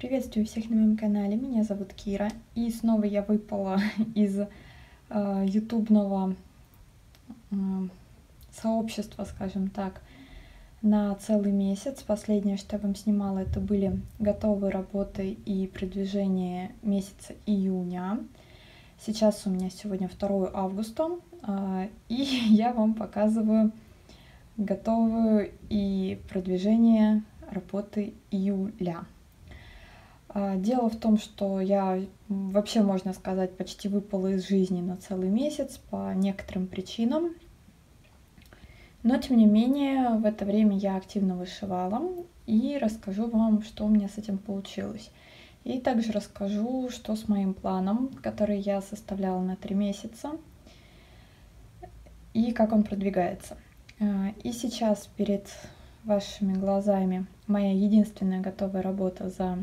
Приветствую всех на моем канале, меня зовут Кира, и снова я выпала из ютубного сообщества, скажем так, на целый месяц. Последнее, что я вам снимала, это были готовые работы и продвижение месяца июня. Сейчас у меня сегодня 2 августа, и я вам показываю готовую и продвижение работы июля. Дело в том, что я вообще, можно сказать, почти выпала из жизни на целый месяц по некоторым причинам. Но, тем не менее, в это время я активно вышивала и расскажу вам, что у меня с этим получилось. И также расскажу, что с моим планом, который я составляла на 3 месяца, и как он продвигается. И сейчас перед вашими глазами моя единственная готовая работа за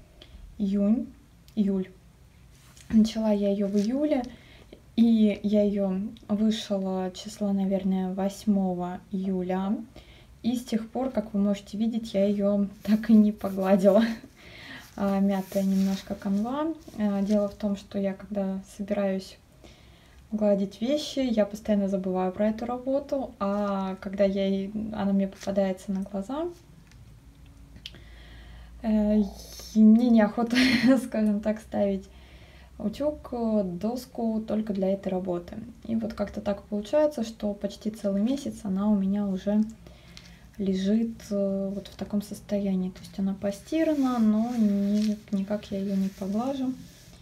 июль. Начала я ее в июле, и я ее вышила числа, наверное, 8 июля. И с тех пор, как вы можете видеть, я ее так и не погладила. Мятая немножко канва. Дело в том, что я, когда собираюсь гладить вещи, я постоянно забываю про эту работу, а когда она мне попадается на глаза, мне неохота, скажем так, ставить утюг, доску только для этой работы. И вот как-то так получается, что почти целый месяц она у меня уже лежит вот в таком состоянии. То есть она постирана, но никак я ее не поглажу.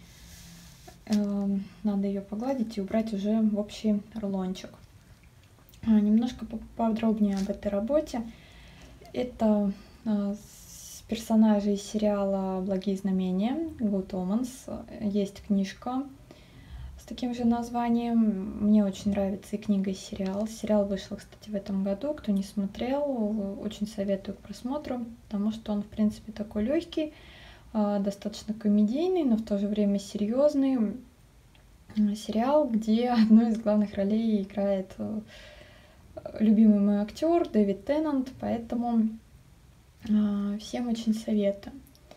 Надо ее погладить и убрать уже в общий рулончик. Немножко поподробнее об этой работе. Это персонажей сериала «Благие знамения», Good Omens. Есть книжка с таким же названием. Мне очень нравится и книга, и сериал. Сериал вышел, кстати, в этом году. Кто не смотрел, очень советую к просмотру, потому что он, в принципе, такой легкий, достаточно комедийный, но в то же время серьезный сериал, где одну из главных ролей играет любимый мой актер Дэвид Теннант, поэтому всем очень советую.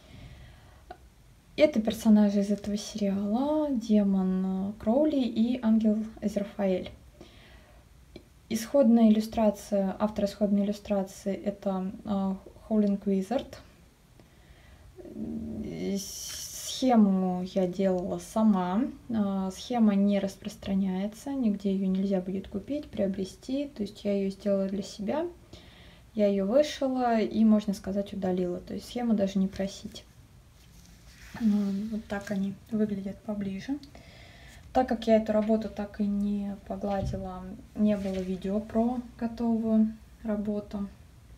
Это персонажи из этого сериала: демон Кроули и ангел Азрафаэль. Исходная иллюстрация, автор исходной иллюстрации — это Howling Wizard. Схему я делала сама. Схема не распространяется, нигде ее нельзя будет купить, приобрести. То есть я ее сделала для себя. Я ее вышила и, можно сказать, удалила. То есть схему даже не просить. Вот так они выглядят поближе. Так как я эту работу так и не погладила, не было видео про готовую работу.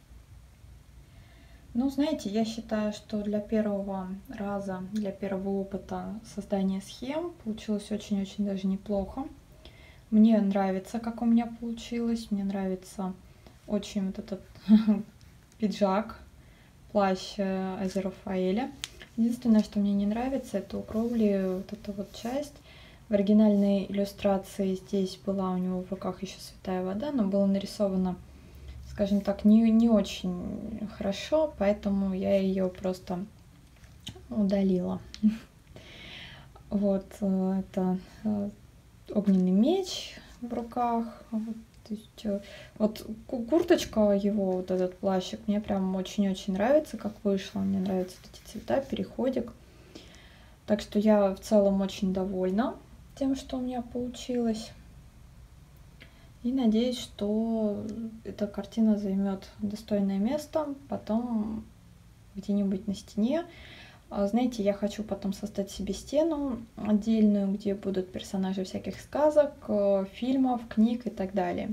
Ну, знаете, я считаю, что для первого раза, для первого опыта создания схем получилось очень-очень даже неплохо. Мне нравится, как у меня получилось. Мне нравится очень вот этот пиджак, плащ Азрафаэля. Единственное, что мне не нравится, это у Кроули вот эта вот часть. В оригинальной иллюстрации здесь была у него в руках еще святая вода, но было нарисовано, скажем так, не очень хорошо, поэтому я ее просто удалила. Вот это огненный меч в руках. То есть, вот курточка его, вот этот плащик, мне прям очень-очень нравится, как вышло. Мне нравятся вот эти цвета, переходик. Так что я в целом очень довольна тем, что у меня получилось. И надеюсь, что эта картина займет достойное место потом где-нибудь на стене. Знаете, я хочу потом создать себе стену отдельную, где будут персонажи всяких сказок, фильмов, книг и так далее.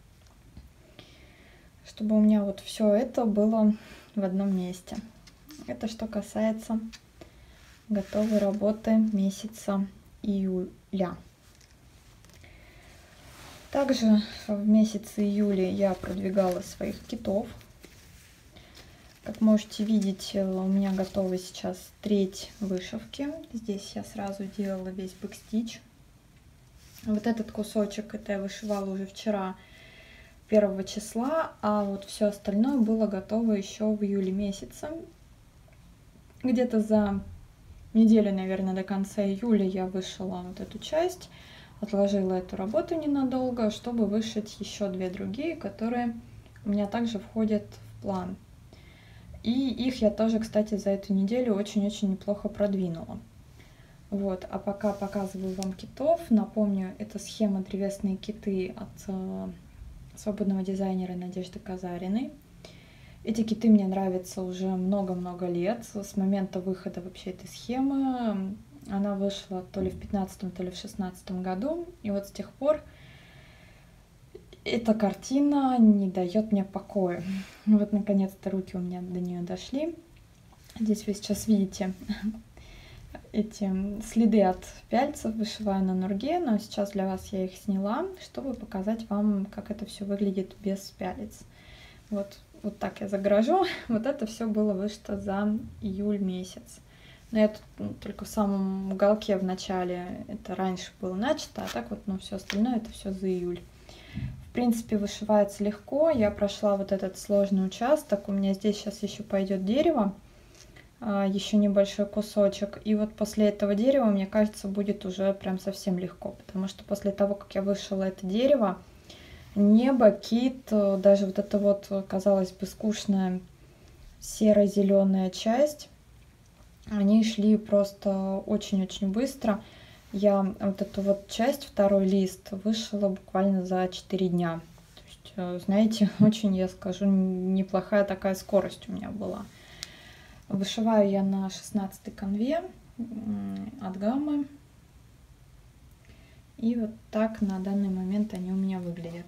Чтобы у меня вот все это было в одном месте. Это что касается готовой работы месяца июля. Также в месяце июле я продвигала своих китов. Как можете видеть, у меня готова сейчас треть вышивки. Здесь я сразу делала весь бэкстич. Вот этот кусочек, это я вышивала уже вчера, 1 числа, а вот все остальное было готово еще в июле месяце. Где-то за неделю, наверное, до конца июля я вышила вот эту часть, отложила эту работу ненадолго, чтобы вышить еще 2 другие, которые у меня также входят в план. И их я тоже, кстати, за эту неделю очень-очень неплохо продвинула. Вот, а пока показываю вам китов, напомню, это схема «Древесные киты» от свободного дизайнера Надежды Казариной. Эти киты мне нравятся уже много-много лет, с момента выхода вообще этой схемы. Она вышла то ли в 2015, то ли в 2016 году, и вот с тех пор эта картина не дает мне покоя. Вот, наконец-то, руки у меня до нее дошли. Здесь вы сейчас видите эти следы от пяльцев, вышиваю на нурге, но сейчас для вас я их сняла, чтобы показать вам, как это все выглядит без пялец. Вот так я загоражу. Вот это все было вышито за июль месяц. Но я тут только в самом уголке в начале, это раньше было начато, а так вот, ну, все остальное это все за июль. В принципе, вышивается легко. Я прошла вот этот сложный участок. У меня здесь сейчас еще пойдет дерево, еще небольшой кусочек. И вот после этого дерева, мне кажется, будет уже прям совсем легко, потому что после того, как я вышила это дерево, небо, кит, даже вот эта вот, казалось бы, скучная серо-зеленая часть, они шли просто очень-очень быстро. Я вот эту вот часть, второй лист, вышила буквально за 4 дня. То есть, знаете, очень, я скажу, неплохая такая скорость у меня была. Вышиваю я на 16-й канве от Гаммы. И вот так на данный момент они у меня выглядят.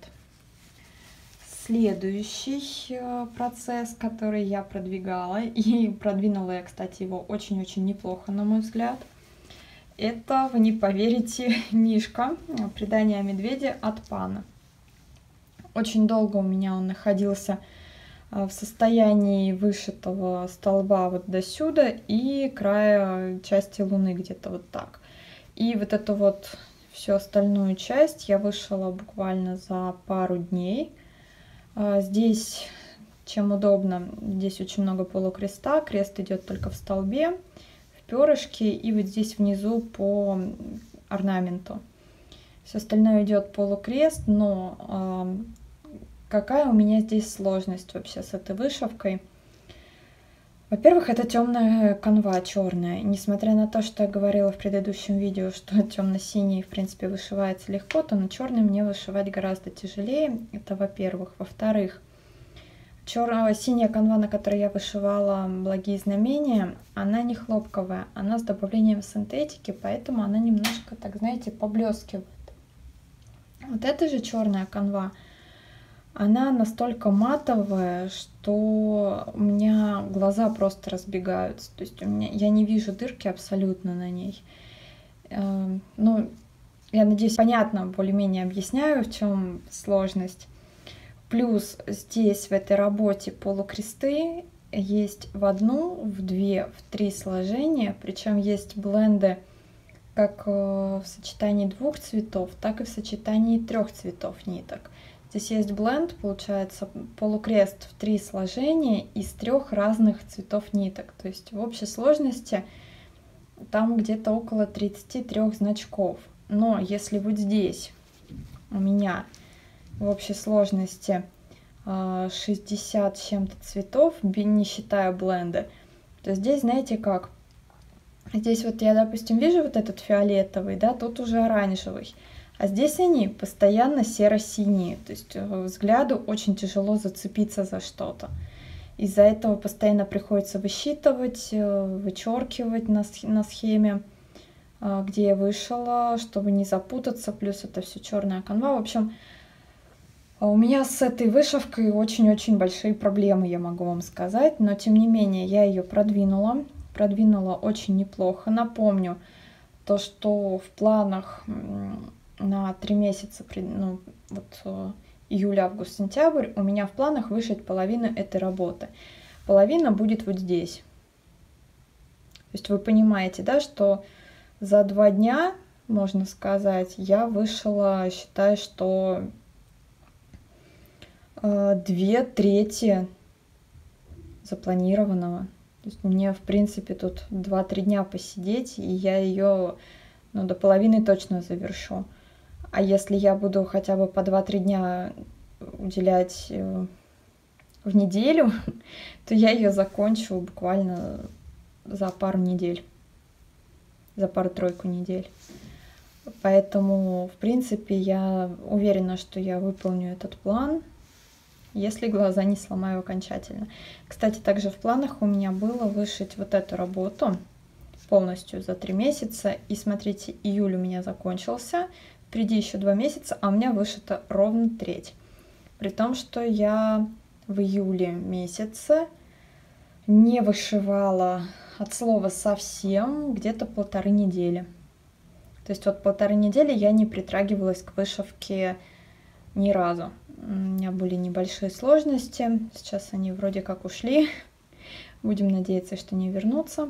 Следующий процесс, который я продвигала, и продвинула я, кстати, его очень-очень неплохо, на мой взгляд, это, вы не поверите, нишка «Предание медведя» от Пана. Очень долго у меня он находился в состоянии вышитого столба вот до сюда и края части луны где-то вот так. И вот эту вот всю остальную часть я вышила буквально за пару дней. Здесь, чем удобно, здесь очень много полукреста, крест идет только в столбе, в перышке и вот здесь внизу по орнаменту. Все остальное идет полукрест, но какая у меня здесь сложность вообще с этой вышивкой? Во-первых, это темная канва, черная. Несмотря на то, что я говорила в предыдущем видео, что темно-синий, в принципе, вышивается легко, то на черный мне вышивать гораздо тяжелее. Это во-первых. Во-вторых, синяя канва, на которой я вышивала «Благие знамения», она не хлопковая, она с добавлением синтетики, поэтому она немножко, так знаете, поблескивает. Вот эта же черная канва, она настолько матовая, что у меня глаза просто разбегаются. То есть я не вижу дырки абсолютно на ней. Ну, я надеюсь, понятно, более-менее объясняю, в чем сложность. Плюс здесь, в этой работе, полукресты есть в 1, в 2, в 3 сложения. Причем есть бленды как в сочетании 2 цветов, так и в сочетании 3 цветов ниток. Здесь есть бленд, получается, полукрест в 3 сложения из 3 разных цветов ниток. То есть в общей сложности там где-то около 33 значков. Но если вот здесь у меня в общей сложности 60 с чем-то цветов, не считая бленда, то здесь, знаете как, здесь вот я, допустим, вижу вот этот фиолетовый, да, тут уже оранжевый. А здесь они постоянно серо-синие, то есть взгляду очень тяжело зацепиться за что-то. Из-за этого постоянно приходится высчитывать, вычеркивать на схеме, где я вышила, чтобы не запутаться, плюс это все черная канва. В общем, у меня с этой вышивкой очень-очень большие проблемы, я могу вам сказать, но тем не менее я ее продвинула очень неплохо. Напомню, то, что в планах на 3 месяца, ну, вот июль, август, сентябрь, у меня в планах вышить половину этой работы. Половина будет вот здесь. То есть вы понимаете, да, что за 2 дня, можно сказать, я вышила, считаю, что 2/3 запланированного. То есть мне, в принципе, тут 2-3 дня посидеть, и я ее, ну, до половины точно завершу. А если я буду хотя бы по 2-3 дня уделять в неделю, то я ее закончу буквально за пару недель, за пару-тройку недель. Поэтому, в принципе, я уверена, что я выполню этот план, если глаза не сломаю окончательно. Кстати, также в планах у меня было вышить вот эту работу полностью за 3 месяца. И смотрите, июль у меня закончился, впереди еще 2 месяца, а у меня вышито ровно треть. При том, что я в июле месяце не вышивала от слова совсем где-то 1,5 недели. То есть вот 1,5 недели я не притрагивалась к вышивке ни разу. У меня были небольшие сложности, сейчас они вроде как ушли. Будем надеяться, что не вернутся.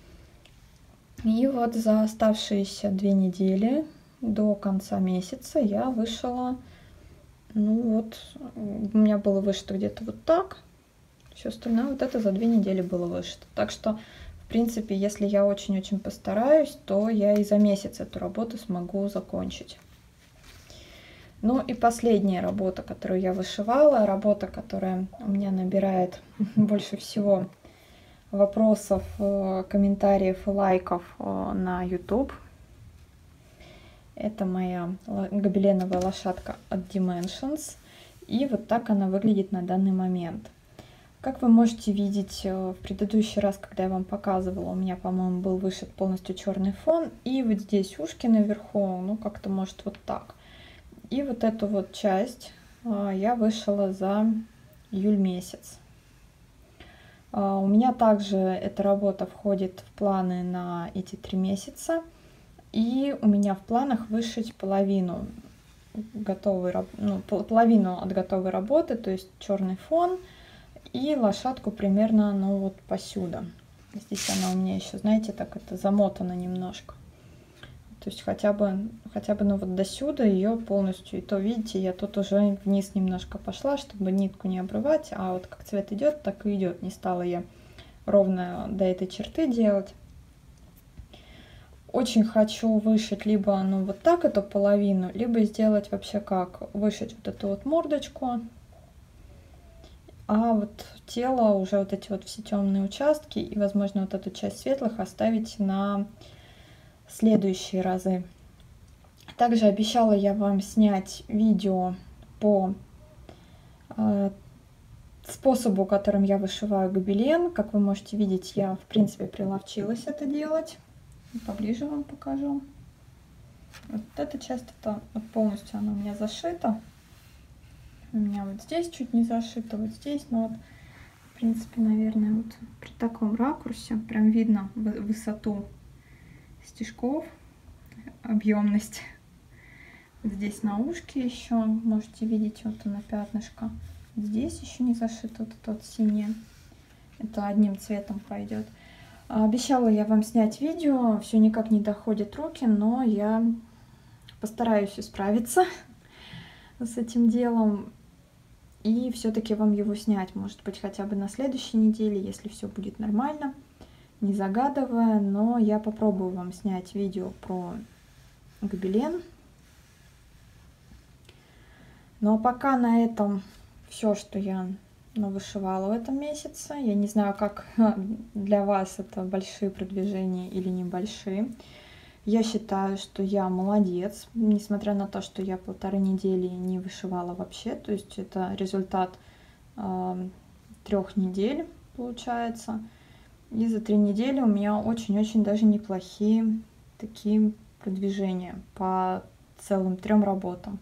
И вот за оставшиеся 2 недели до конца месяца я вышила, ну вот, у меня было вышито где-то вот так. Все остальное вот это за 2 недели было вышито. Так что, в принципе, если я очень-очень постараюсь, то я и за месяц эту работу смогу закончить. Ну и последняя работа, которую я вышивала, работа, которая у меня набирает больше всего вопросов, комментариев и лайков на YouTube. Это моя гобеленовая лошадка от Dimensions. И вот так она выглядит на данный момент. Как вы можете видеть, в предыдущий раз, когда я вам показывала, у меня, по-моему, был вышит полностью черный фон. И вот здесь ушки наверху, ну как-то может вот так. И вот эту вот часть я вышила за июль месяц. У меня также эта работа входит в планы на эти 3 месяца. И у меня в планах вышить половину половину от готовой работы, то есть черный фон и лошадку примерно, ну вот посюда. Здесь она у меня еще, знаете, так это замотана немножко. То есть хотя бы ну вот до сюда ее полностью. И то, видите, я тут уже вниз немножко пошла, чтобы нитку не обрывать. А вот как цвет идет, так и идет. Не стала я ровно до этой черты делать. Очень хочу вышить либо ну вот так эту половину, либо сделать вообще как. Вышить вот эту вот мордочку. А вот тело, уже вот эти вот все темные участки и, возможно, вот эту часть светлых оставить на следующие разы. Также обещала я вам снять видео по способу, которым я вышиваю гобелен. Как вы можете видеть, я, в принципе, приловчилась это делать. Поближе вам покажу. Вот эта часть, это вот полностью она у меня зашита. У меня вот здесь чуть не зашито, вот здесь, но вот, в принципе, наверное, вот при таком ракурсе прям видно высоту стежков, объемность. Вот здесь на ушке еще можете видеть вот оно пятнышко. Здесь еще не зашито, вот это вот синее. Это одним цветом пойдет. Обещала я вам снять видео, все никак не доходят руки, но я постараюсь исправиться с этим делом и все-таки вам его снять, может быть, хотя бы на следующей неделе, если все будет нормально, не загадывая, но я попробую вам снять видео про гобелен. Ну а пока на этом все, что я вышивала в этом месяце. Я не знаю, как для вас это большие продвижения или небольшие. Я считаю, что я молодец, несмотря на то, что я 1,5 недели не вышивала вообще. То есть это результат 3 недель получается. И за 3 недели у меня очень-очень даже неплохие такие продвижения по целым 3 работам.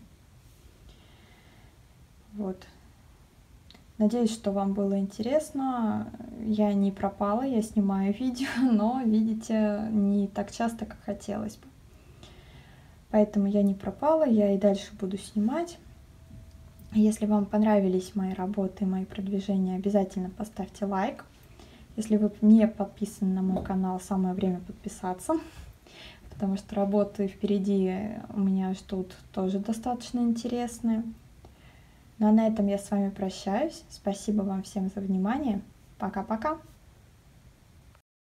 Вот. Надеюсь, что вам было интересно. Я не пропала, я снимаю видео, но, видите, не так часто, как хотелось бы. Поэтому я не пропала, я и дальше буду снимать. Если вам понравились мои работы, мои продвижения, обязательно поставьте лайк. Если вы не подписаны на мой канал, самое время подписаться, потому что работы впереди у меня ждут тоже достаточно интересные. Ну а на этом я с вами прощаюсь. Спасибо вам всем за внимание. Пока-пока.